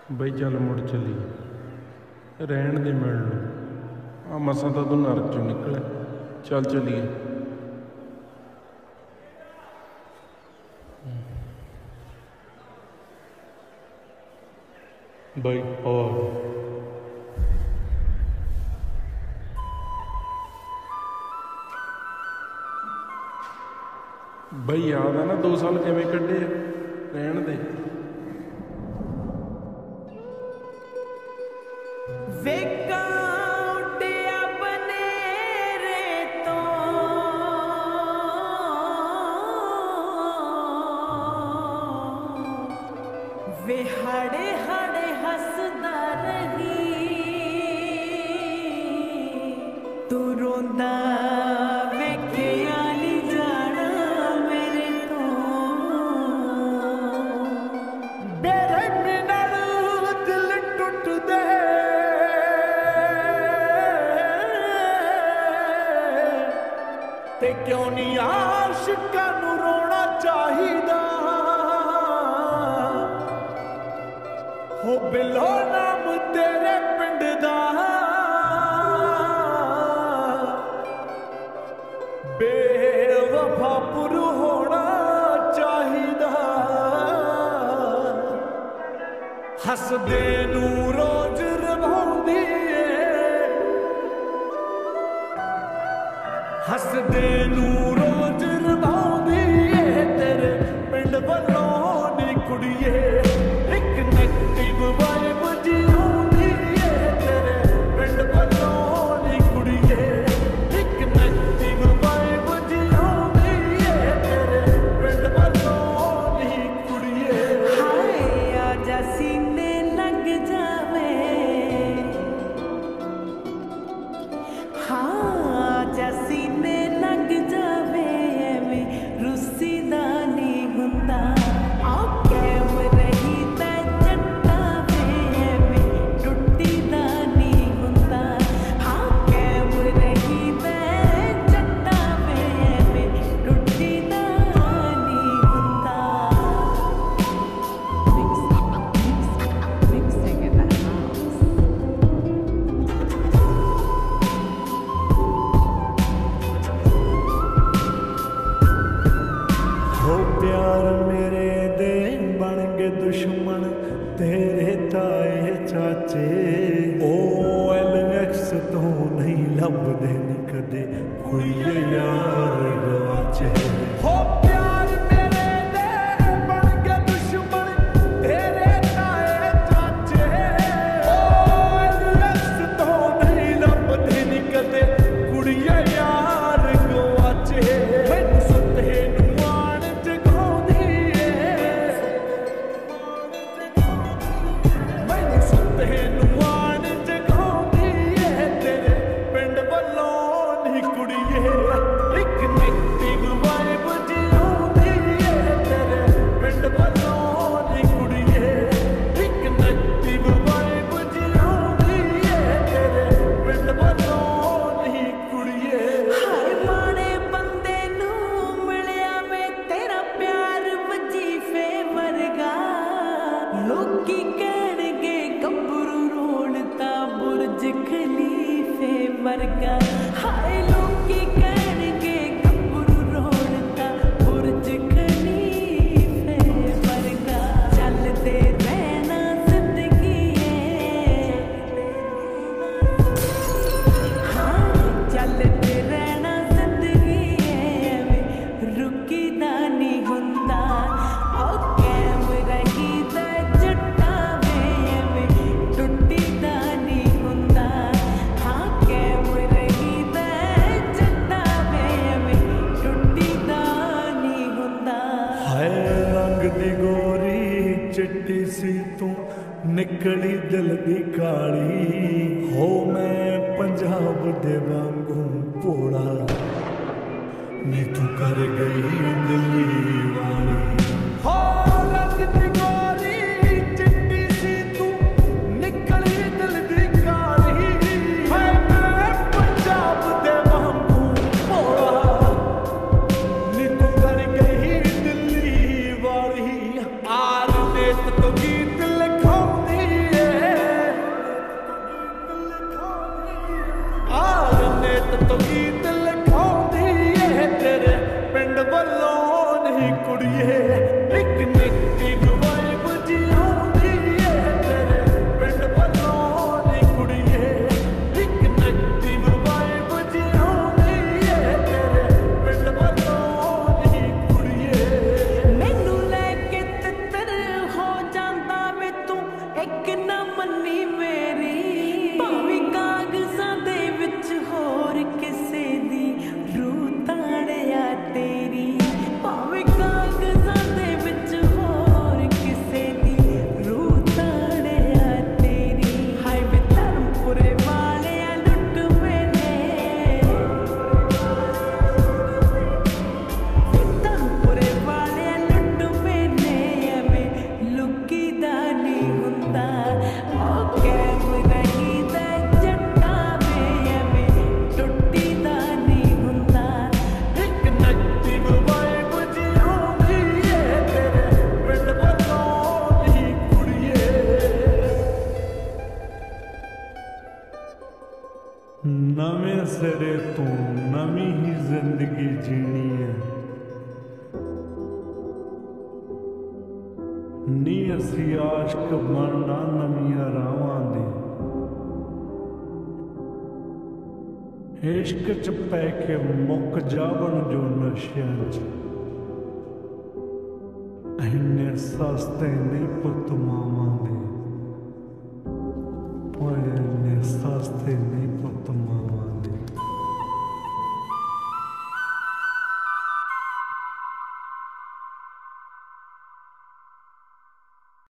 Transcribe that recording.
ਬਈ ਚੱਲ ਮੁੜ ਚੱਲੀਏ, ਰਹਿਣ ਦੇ ਮਿਲ ਲਓ। ਆ ਮਸਾਂ ਤਾਂ ਤੂੰ ਨਰਕ ਚੋਂ ਨਿਕਲਿਆ, ਚੱਲ ਚੱਲੀਏ। ਬਈ ਬਈ ਯਾਦ ਆ ਨਾ 2 ਸਾਲ ਕਿਵੇਂ ਕੱਢੇ ਆ, ਰਹਿਣ ਦੇ। वे हाड़े हाड़े हसदा रही, तू रोंदा वेखिया नी जाना मेरे तो। मेरे बिना दिल टुट दे, ते क्यों नी आशिकां नूं रोना चाहिदा। हो बिलो नाम तेरे पिंड दा, बेवफा पुर होना चाहिदा। हसदे नूं रोज रवाउंदी ए, हसदे नूं रोज रवाउंदी ए, तेरे पिंड वल्लों नी कुड़िए। दुश्मन तेरे ताए चाचे ओ LX तो नहीं लभदे नी कदे कोई यार गवाचे। हो प्यार मेरे दे बन के दुश्मन तेरे ताए चाचे, ओ LX तो नहीं लभदे नी कदे कोई यार गवाचे। मैनू सुते नुआण जगाउंदी लोकी कहणगे गब्बरू रोलता बुर्ज खलीफे वर्गा। हाय लोकी कहणगे गब्बरू रोलता बुर्ज खलीफे वर्गा। चलते रहना जिंदगी है, हाँ चलते रहना जिंदगी है, रुकी दा नहीं हुंदा। चिट्टी सी तू निकली दिल दी काली, हो मैं पंजाब दे वांगू भोला नी तू कर गई दिल्ली वाली। हो रंग दी गोरी चिट्टी सी तू निकली दिल दी काली, है मैं पंजाब दे वांगू भोला नी तू कर गई दिल्ली वाली। आर देत तो गीत लिखाउंदी तो गीत लिखाउंदी ए तेरे पिंड वल्लों नहीं कुड़िए एक निक्की वाइब जियाउंदी ए तेरे पिंड वल्लों नहीं कुड़िए एक निक्की वाइब जियाउंदी ए तेरे पिंड वल्लों नहीं कुड़िए मैनू लैके तितर हो जांदा वे तू एक ना मन्नी मेरी भावी कागज़ां दे विच होर किसे दी रूह ताड़िया तेरी भावे कागज़ां दे विच होर किसे दी रूह ताड़िया तेरी हाय वे धर्मपुरे वालिया लुट मैने धर्मपुरे वालिया लुट मैने एवें लुकी दा नहीं हुंदा ओ कैम रही दा जट्टा वे एवें टुट्टी दा नहीं हुंदा एक नक्की वाइब जियाउंदी ए तेरे पिंड वल्लों नहीं कुड़िए नवें सिरे तो नवी ही जिंदगी जीनी है नी असी आशक बनना नवियां रावां दे इश्क च पै के मुक जावन जो नशियां च इन्ने सस्ते नहीं पुत मावां दे ओए इन्ने सस्ते नहीं पुत